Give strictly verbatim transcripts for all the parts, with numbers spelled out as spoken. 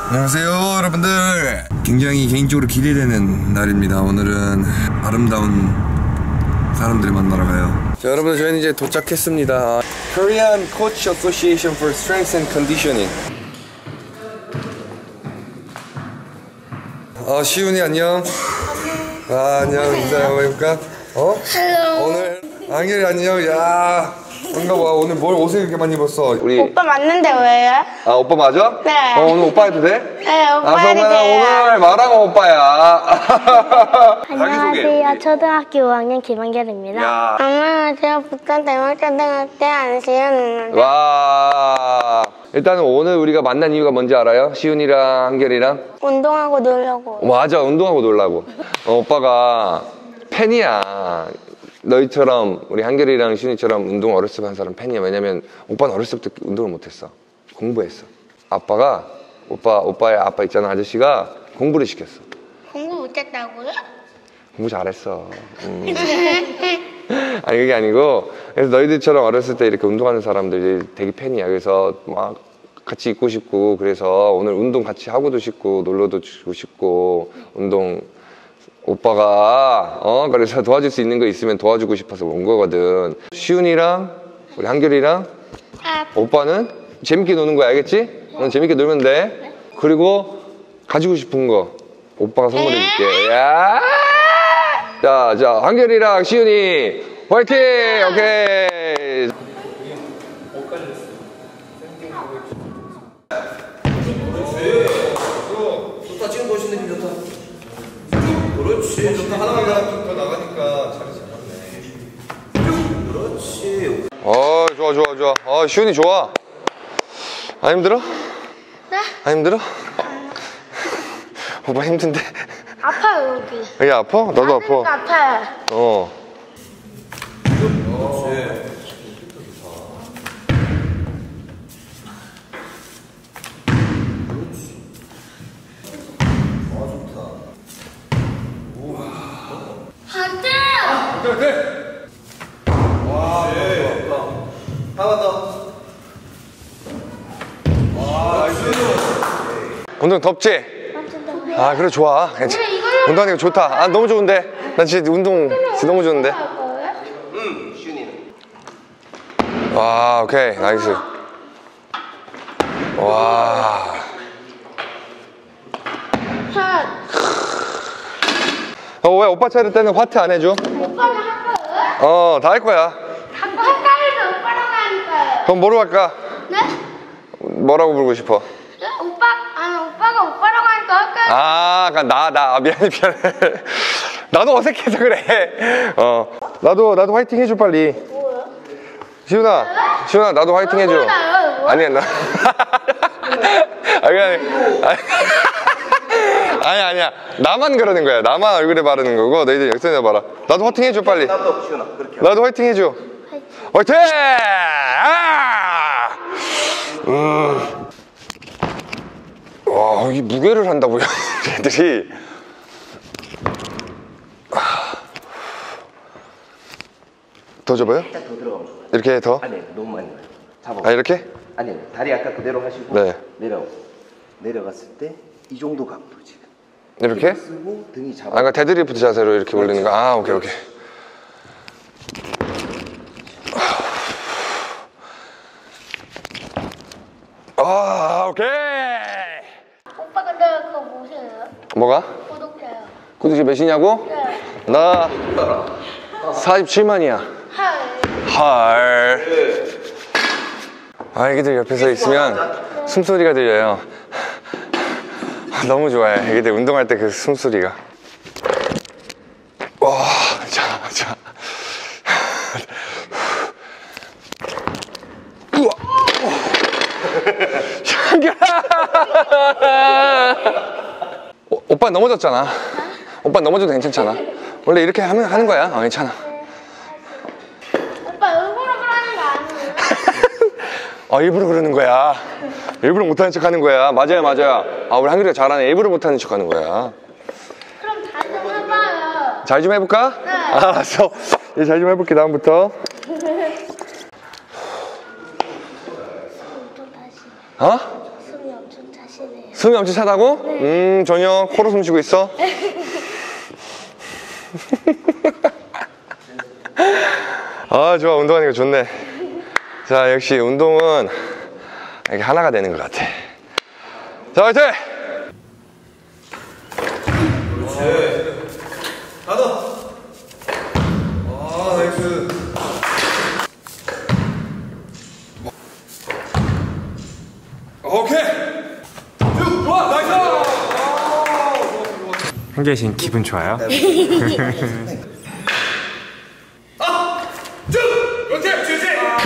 안녕하세요 여러분들. 굉장히 개인적으로 기대되는 날입니다. 오늘은 아름다운 사람들을 만나러 가요. 자, 여러분들 저희는 이제 도착했습니다. Korean Coach Association for Strength and Conditioning. 어, 시훈이 안녕. 아, 안녕. 인사 한번 해볼까? 어? Hello. 오늘 안결이 안녕. 야, 반가워. 오늘 뭘 옷을 이렇게 많이 입었어? 우리 오빠 맞는데 왜요? 아, 오빠 맞아? 네. 어, 오늘 오빠 해도 돼? 네, 오빠 아, 해도 그러면 돼요. 오늘 말하고 오빠야. 안녕하세요. 초등학교 오 학년 김한결입니다. 야. 안녕하세요. 부산 대학초등학교 안시현입니다. 와. 일단은 오늘 우리가 만난 이유가 뭔지 알아요? 시훈이랑 한결이랑? 운동하고 놀려고. 맞아, 운동하고 놀라고. 어, 오빠가 팬이야. 너희처럼 우리 한결이랑 시훈이처럼 운동 어렸을 때 한 사람 팬이야. 왜냐면 오빠는 어렸을 때 운동을 못했어. 공부했어. 아빠가 오빠 오빠의 아빠 있잖아, 아저씨가 공부를 시켰어. 공부 못했다고요? 공부 잘했어. 음. 아니 그게 아니고, 그래서 너희들처럼 어렸을 때 이렇게 운동하는 사람들이 되게 팬이야. 그래서 막 같이 있고 싶고, 그래서 오늘 운동 같이 하고도 싶고 놀러도 주고 싶고, 운동 오빠가 어 그래서 도와줄 수 있는 거 있으면 도와주고 싶어서 온 거거든. 시훈이랑 우리 한결이랑 아. 오빠는 재밌게 노는 거야, 알겠지? 오늘 재밌게 놀면 돼. 네. 그리고 가지고 싶은 거 오빠가 선물해 줄게. 야! 자, 자, 한결이랑 시훈이 화이팅! 오케이. 좋다. 지금 보시는 느낌 좋다. 그렇지. 좋다. 하나가 더 나가니까 자리 잡았네. 그렇지. 어, 좋아, 좋아, 좋아. 어, 시훈이 좋아. 안 힘들어? 네? 안 힘들어? 오빠 힘든데? 아파요 여기. 여기 아파? 나도 아파. 아파요. 어. 안 돼. 돼, 돼. 와, 예. 하나 더. 와, 나이스. 운동 덥지? 아, 그래, 좋아. 괜찮아. 운동하니까 좋다. 아, 너무 좋은데? 난 진짜 운동 진짜 너무 좋은데? 응, 슈니는. 와, 오케이. 나이스. 와. 어, 왜 오빠 차례 때는 화트 안 해줘? 오빠는 할 거예요? 어, 다 할 거야. 자꾸 헷갈려서 오빠랑 하니까요. 그럼 뭐로 할까? 네? 뭐라고 부르고 싶어? 네? 오빠, 아니 오빠가 오빠라고 하니까 할까요? 아, 그러니까 나, 나, 아, 미안해, 미안해. 나도 어색해서 그래. 어, 나도, 나도 화이팅 해줘, 빨리. 뭐요? 시훈아, 시훈아, 나도 화이팅 해줘. 뭐요? 아니야, 나. 아니, 아니, 아니, 아니야. 나만 그러는 거야. 나만 얼굴에 바르는 거고, 너희들 역선해 봐라. 나도 화이팅 해줘, 빨리. 나도 슈나 그렇게. 나도 화이팅 해줘. 화이팅! 아! 음. 와, 이 무게를 한다고요, 애들이. 더 접어요? 살짝 더 들어가면 좋아요. 이렇게 더? 아니, 너무 많이 가요. 잡아. 아, 이렇게? 아니, 다리 아까 그대로 하시고 네. 내려 내려갔을 때 이 정도 각도 지금. 이렇게? 쓰고 등이 잡아. 아, 그러니까 데드리프트 자세로 이렇게 올리는 거. 아, 오케이, 오케이. 아, 오케이. 오빠 근데 그거 뭐세요? 뭐가? 구독자요. 구독자 몇이냐고? 네. 나 사십칠만이야. 헐. 헐. 아기들 옆에서 있으면 숨소리가 들려요. 너무 좋아요. 애기들 운동할 때 그 숨소리가. 와, 자, 자. 우와. 향기라. 오, 오빠 넘어졌잖아. 오빠 넘어져도 괜찮잖아. 원래 이렇게 하면 하는 거야. 어, 괜찮아. 오빠 일부러 그러는 거 아니에요? 아, 일부러 그러는 거야. 일부러 못하는 척 하는 거야. 맞아요, 맞아요. 아, 우리 한결이가 잘하네. 일부러 못하는 척 하는 거야. 그럼 다시 좀 해봐요. 잘 좀 해볼까? 네. 알았어. 이제 잘 좀 해볼게, 다음부터. 엄청 다시. 어? 숨이 엄청 차시네. 숨이 엄청 차다고? 음, 전혀. 코로 숨 쉬고 있어? 아, 좋아. 운동하니까 좋네. 자, 역시 운동은 이렇게 하나가 되는 것 같아. 자, 화이팅! 그렇지. 하나. 아, 나이스. 오케이. 쭉, 좋아, 나이스. 한계신 기분 좋아요? 아, 쭉, 그렇지, 그렇지.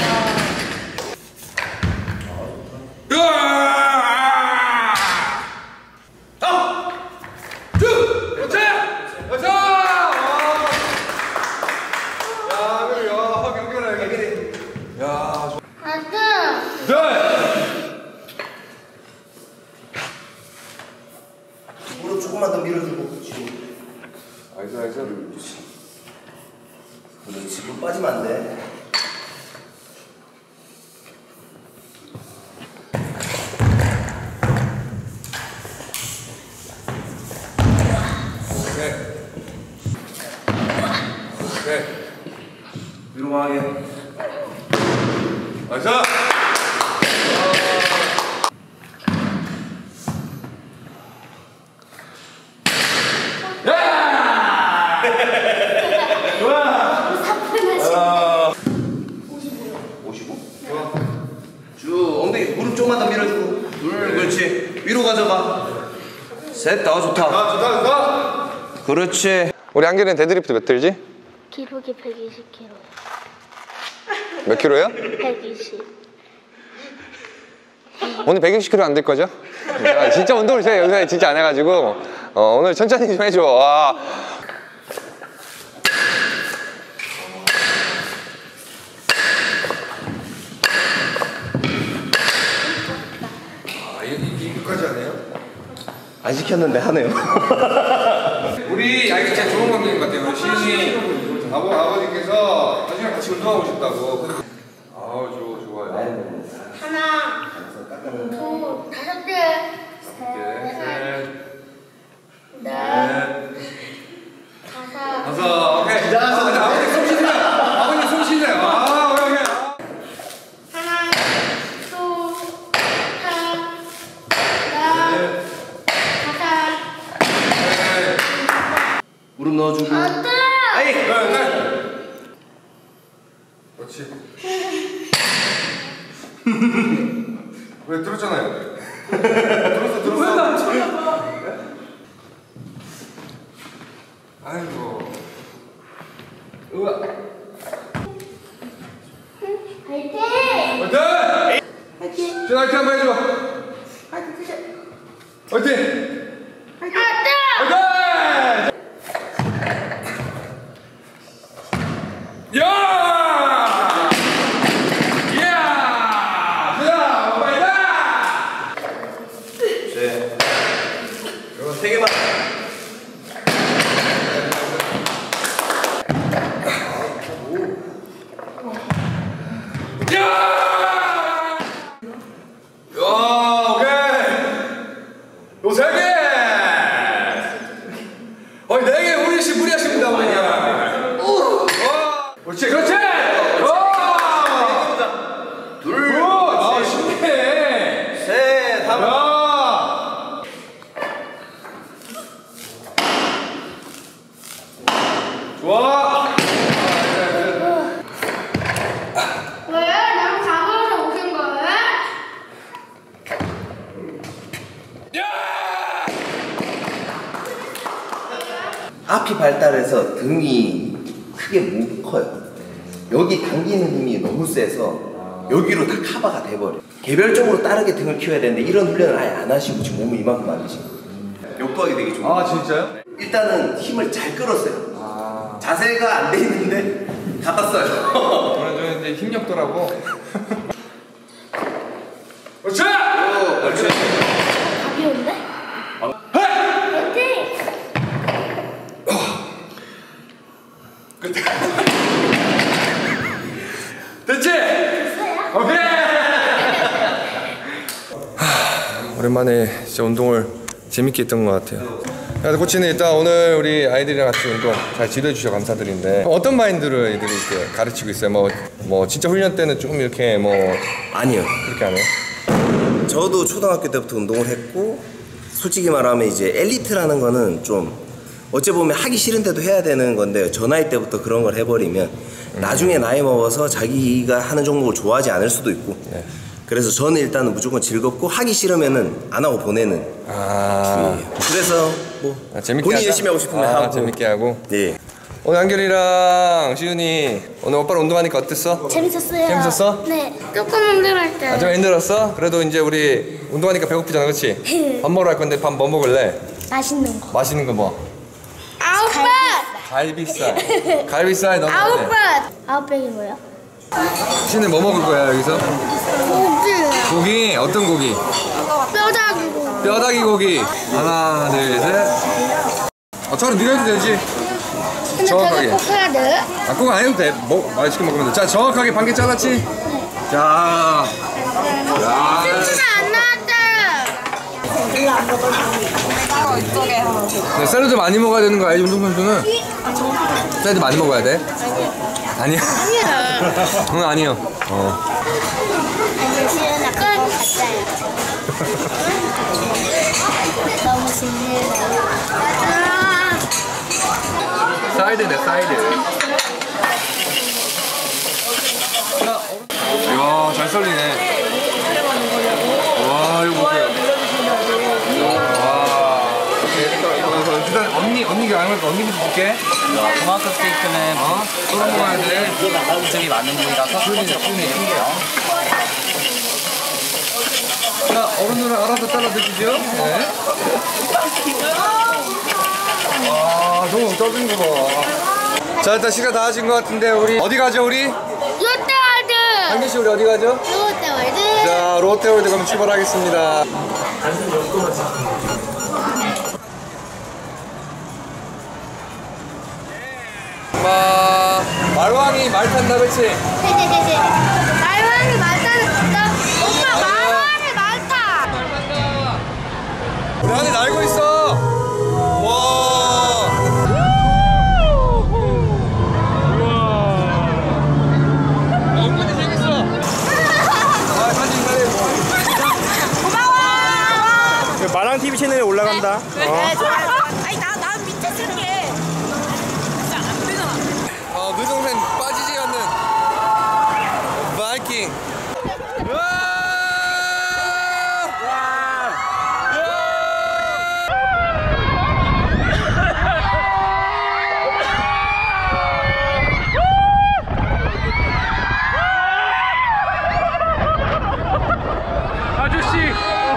으아! 아, 쭉, 그렇지. 그렇지. 야, 그래, 야, 경기를, 경기를. 야, 좋아. 하나, 네. 무릎 조금만 더 밀어주고 지금. 나이스, 나이스. 그렇지. 물 빠지면 안 돼. 오케이. 오케이. 위로 강하게. 나이스. 오십오? 좋아. 쭉 엉덩이 무릎 조금만 더 밀어주고. 둘, 그렇지. 위로 가져가. 셋, 다 좋다. 아, 좋다, 좋다. 그렇지. 우리 한결이는 데드리프트 몇 들지? 기록이 백이십 킬로그램. 몇 킬로야? 백이십. 오늘 백이십 킬로 안 될 거죠? 아, 진짜 운동을 제가 요새 진짜 안 해가지고 어, 오늘 천천히 좀 해줘. 와. 아, 이, 이거까지 하네요? 안 시켰는데 하네요. 우리, 아, 이게 진짜 좋은 관계인 것 같아요. 우리 시인이 아버, 아버지께서 나중에 같이 운동하고 싶다고. 아우, 좋아, 좋아요. 하나, 둘, 다섯 개, 네, 셋, 넷, 넷, 다섯. 다섯, 오케이. 자, 아버지 숨 쉬세요. 아버지 숨 쉬세요. 아, 오케이, 오케이. 하나, 둘, 셋, 넷, 다섯. 무릎 넣어주고. 안 돼! 아이! 네, 네. 그렇지. 왜 들었잖아요. 들었어, 들었어. 왜 나 쳐다봐? 아이고. 우와. 화이팅! 화이팅! 화이팅! 자, 화이팅 한번 해줘. 화이팅! 화이팅! 화이팅! 화이팅! 야! 야! 자, 화이팅! 네. 이거 세 개만. 야! 야, 오케이. 요 세 개. 어이, 네 개 우리씩 무리하십니다, 그냥. 어. 그렇지, 그렇지. 어. 둘. 굿. 아, 쉽네. 셋. 하나. 야. 좋아. 왜? 난 가방에서 오신 거예요? 야! 앞이 발달해서 등이 크게 못 커요. 여기 당기는 힘이 너무 세서 여기로 다 커버가 돼버려. 개별적으로 다르게 등을 키워야 되는데 이런 훈련을 아예 안 하시고 지금 몸을 이만큼 만드신 거예요. 욕도하기 되게 좋은 아, 진짜요? 일단은 힘을 잘 끌었어요. 아. 자세가 안 돼 있는데 가봤어요. 저는 좀 이제 힘력더라고. 그렇지! 그렇지. 가벼운데? 화이팅! 됐지? 오케이! 오랜만에 진짜 운동을 재밌게 했던 것 같아요. 그래서 코치는 일단 오늘 우리 아이들이랑 같이 운동 잘 지도해 주셔서 감사드린데 어떤 마인드로 애들이 이렇게 가르치고 있어요? 뭐, 뭐 진짜 훈련 때는 조금 이렇게 뭐 아니요. 그렇게 안 해요? 저도 초등학교 때부터 운동을 했고 솔직히 말하면 이제 엘리트라는 거는 좀 어찌 보면 하기 싫은데도 해야 되는 건데 저 나이 때부터 그런 걸 해버리면 음. 나중에 나이 먹어서 자기가 하는 종목을 좋아하지 않을 수도 있고 네. 그래서 저는 일단은 무조건 즐겁고 하기 싫으면은 안 하고 보내는 아 주의예요. 그래서 뭐 아, 재밌게 본인이 하자? 열심히 하고 싶으면 아, 하고 재밌게 하고 네. 오늘 한결이랑 시윤이 오늘 오빠랑 운동하니까 어땠어? 재밌었어요. 재밌었어? 네. 조금 힘들었어요. 아, 좀 힘들었어? 그래도 이제 우리 운동하니까 배고프잖아, 그렇지? 밥 먹으러 갈 건데 밥 뭐 먹을래? 맛있는 거. 맛있는 거 뭐? 아홉 갈비살. 갈비살 너무 아홉 좋네. 번. 아홉 백이 뭐야? 시윤이 뭐 먹을 거야 여기서? 고기. 고기? 어떤 고기? 뼈다귀고. 뼈다귀 고기. 하나, 둘, 셋. 어, 저는 네가 해도 되지. 근데 정확하게. 저거 꼭 해야 돼? 아, 그거 안 해도 돼. 뭐, 맛있게 먹으면 돼. 자, 정확하게 반개 잘랐지? 자. 자. 춤추면 안 나왔다. 이쪽에 하나. 네, 샐러드 많이 먹어야 되는 거 알지? 운동선수는? 샐러드 많이 먹어야 돼? 아니야. 아니야. 응, 아니요. 어. 시윤아 끝. 가짜야. 너무 신기해. 사이드네, 사이드. 이야, 잘 썰리네. 와, 이거 보세요. 와. 일단 언니, 언니가 안 할까? 언니부터 볼게. 토마토 스테이크는 어? 썰어 먹어야 돼. 비중이 많은 부위라서 순이, 순이. 자, 어른들은 알아서 잘라 드시죠. 네. 아, 너무 떠진 거 봐. 자, 일단 시간 다 하신 것 같은데 우리 어디 가죠, 우리? 롯데월드. 한기 씨, 우리 어디 가죠? 롯데월드. 자, 롯데월드 그럼 출발하겠습니다. 마, 말왕이 말 탄다, 그치? 말왕이 말타는 진짜. 오빠 말왕이 말타. 우리 한이 날고 있어. 와. 은근히 재밌어. 아, 사진 사진. 마랑 티비 채널에 올라간다. 아니 나, 나 밑에 쓸게. 진짜 안 되잖아. 어, 그 동생 빠지지 않는 바이킹. 우와! 아저씨.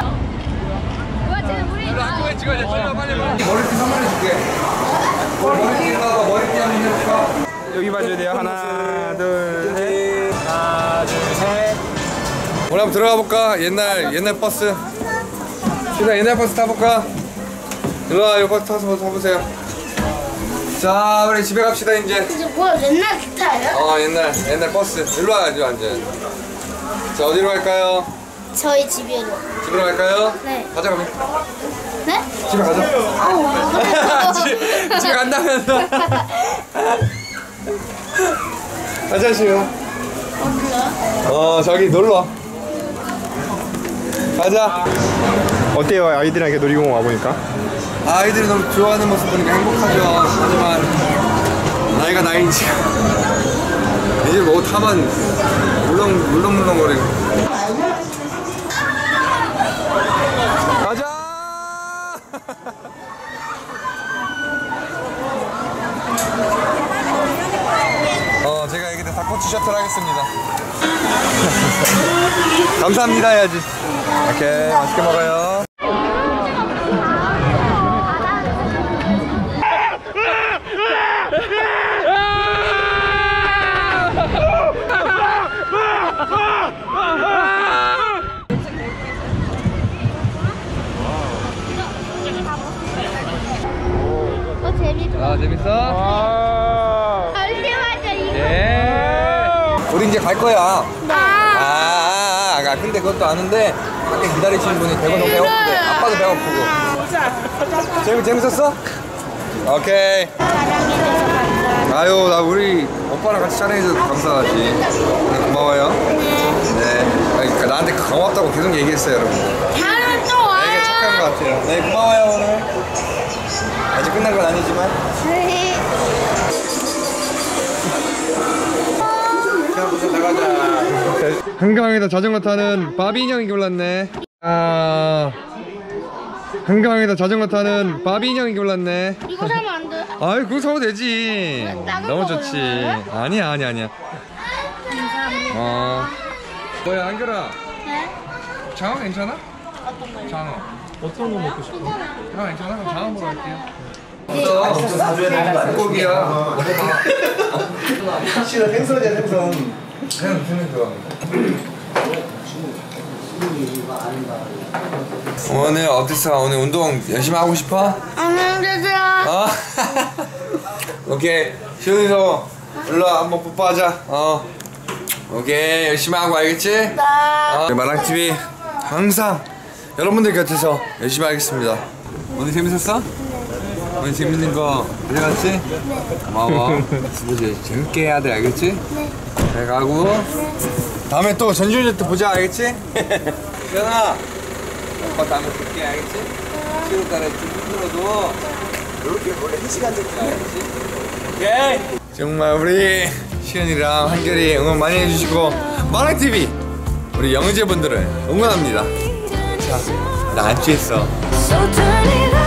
한꺼번에 찍어야 돼. 빨리 빨리. 머리띠 선물해줄게. 머리띠 나와. 머리띠 한번 해볼까? 여기 봐줘야 돼요. 하나, 둘, 셋. 하나, 둘, 셋. 우리 한번 들어가 볼까? 옛날 옛날 버스. 신아 옛날 버스 타볼까? 일로 와, 이 버스 타서 타보세요. 자, 우리 집에 갑시다 이제. 이제 뭐야 옛날 기타예요? 어, 옛날 옛날 버스. 일로 와, 일로 앉아. 자, 어디로 갈까요? 저희 집이요. 집으로 갈까요? 네. 가자 그럼. 네? 집에 가자. 집, 집에 간다면서. 가자 시우. 어, 저기 놀러. 가자. 어때요? 아이들이랑 이렇게 놀이공원 와보니까? 아이들이 너무 좋아하는 모습 보니까 행복하죠. 하지만 나이가 나이지. 이제 뭐 타만 물렁 물렁물렁거리고. 가자. 어, 제가 여기다 닭꼬치 셔틀 하겠습니다. 감사합니다 해야지. 오케이, 맛있게 먹어요. 어 재밌다. 아, 재밌어? 얼마나 이거? 예. 우리 이제 갈 거야. 아. 아, 아, 아, 아, 근데 그것도 아는데 밖에 기다리시는 분이 배고 너무 배고픈데 아빠도 배고프고. 재미 재밌었어? 오케이. 아유 나 우리 오빠랑 같이 촬영해줘서 감사하지. 네, 고마워요. 네. 그러니까 나한테 고맙다고 계속 얘기했어요 여러분들. 다음에 또 와요. 되게 착한 것 같아요. 네 고마워요 오늘. 아직 끝난 건 아니지만. 네. 자 무슨 나가자. 한강에서 자전거 타는 바비 인형이 골랐네. 아 한강에서 자전거 타는 바비 인형이 골랐네. 이거 사면 안 돼? 아이 그거 사도 되지. 작은 너무 거 좋지. 골라요? 아니야 아니야 아니야. 어 뭐야 한결아 네? 장어 괜찮아? 어떤 거요? 장어 어떤 거 먹고 싶어? 장어 괜찮아? 그럼 장어 먹으러 갈게요. 진짜 사줘야 되는 거 아니야? 고기야. 싫어 생선이야 생선. 그냥 드는 거. 오늘 어땠어? 오늘 운동 열심히 하고 싶어? 안녕 주세요. 어? 오케이 시훈이도 일로와 한번 뽀뽀하자. 어 오케이 열심히 하고 알겠지? 네. 어. 마랑티비 항상 여러분들 곁에서 열심히 하겠습니다. 오늘 재밌었어? 오늘 재밌는 거 가져갔지? 네. 고마워. 이제 재밌게 해야 돼 알겠지? 네. 잘 가고 다음에 또 전주년 때 보자 알겠지? 시연아 오빠 다음에 볼게 알겠지? 칠월 달에 좀 힘들어도 이렇게 원래 한 시간 정도 알겠지? 오케이 정말 우리 시연이랑 한결이 응원 많이 해주시고 마랑티비 우리 영재분들을 응원합니다. 자 나 안 취했어. So turn it